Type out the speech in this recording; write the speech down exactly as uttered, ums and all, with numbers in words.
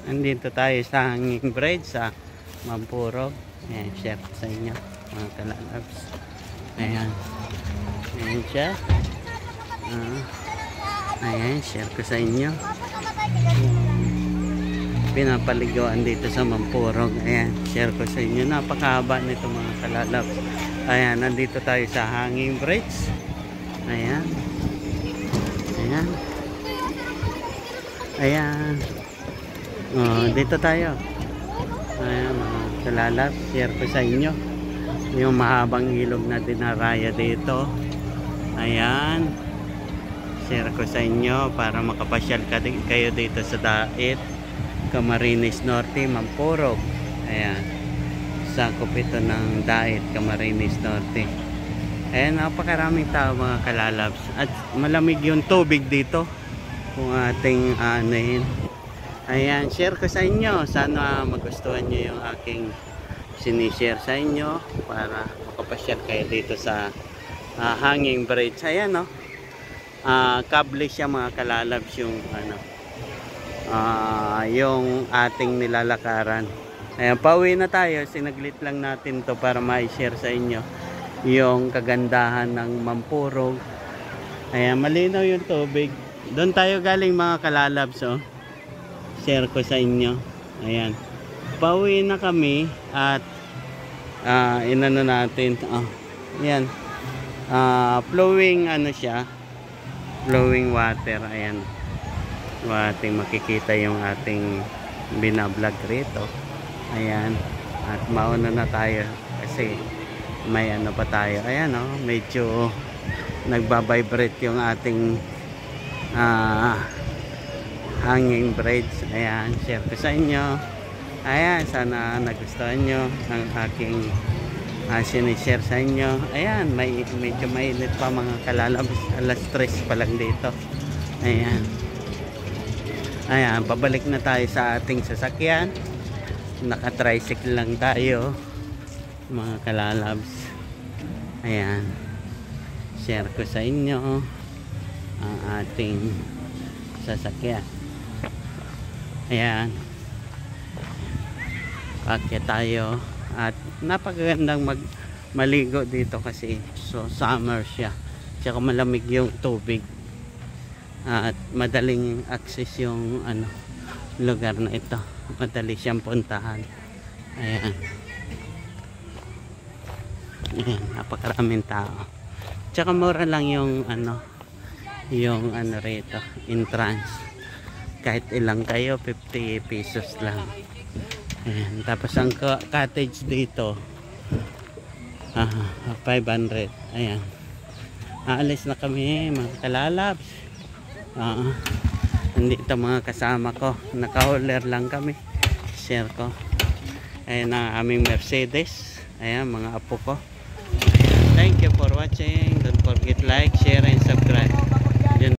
Andito tayo sa Hanging Bridge sa Mampurog. Ayan, share ko sa inyo mga kalalabs. Ayan. Ayan siya. Uh, ayan, share ko sa inyo. Pinapaligawan dito sa Mampurog. Ayan, share ko sa inyo. Napakahaba nito mga kalalabs. Ayan, nandito tayo sa Hanging Bridge. Ayan. Ayan. Ayan. Oh, dito tayo. Ayan, mga kalalab, share ko sa inyo yung mahabang ilog na dinaraya dito. Ayan, share ko sa inyo para makapasyal kayo dito sa Dait, Camarines Norte, Mampurog. Ayan, sakop ito ng Dait, Camarines Norte. Ayan, napakaraming tao mga kalalabs at malamig yung tubig dito kung ating anuhin. Ayan, share ko sa inyo. Sana magustuhan nyo yung aking sinishare sa inyo para makapasyal kayo dito sa uh, Hanging Bridge. Ayan, no? Uh, kable siya mga kalalabs yung ano, uh, yung ating nilalakaran. Ayan, pauwi na tayo. Sinaglit lang natin to para ma-share sa inyo yung kagandahan ng Mampurog. Ayan, malinaw yung tubig. Doon tayo galing mga kalalabs, oh. Share ko sa inyo. Ayan, pauwi na kami at uh, inano natin, oh, ayan, uh, flowing ano siya, flowing water. Ayan, ating makikita yung ating binablog rito. Ayan, at mauna na tayo kasi may ano pa tayo. Ayan, oh, medyo nagbabibrate yung ating ah uh, Hanging Bridge. Ayan, share ko sa inyo. Ayan, sana nagustuhan nyo ang aking uh, sinishare sa inyo. Ayan, may, medyo mainit pa mga kalalabs. Alas tres pa lang dito. Ayan. Ayan, pabalik na tayo sa ating sasakyan. Naka-tricycle lang tayo mga kalalabs. Ayan, share ko sa inyo ang ating sasakyan. Ayan, pakyat tayo at napakagandang mag maligo dito kasi so summer siya, tsaka malamig yung tubig at madaling access yung ano lugar na ito, madali siyang puntahan. Ayan, ayan, napakaraming tao, tsaka mura lang yung ano yung ano rito, entrance. Kahit ilang kayo, fifty pesos lang. Ayan, tapos ang cottage dito ah, five hundred. Ayan, aalis na kami mga kalalabs. Ah, nandito mga kasama ko, naka-hauler lang kami. Share ko. Ayan ang aming Mercedes. Ayan, mga apo ko. Ayan, thank you for watching. Don't forget like, share and subscribe.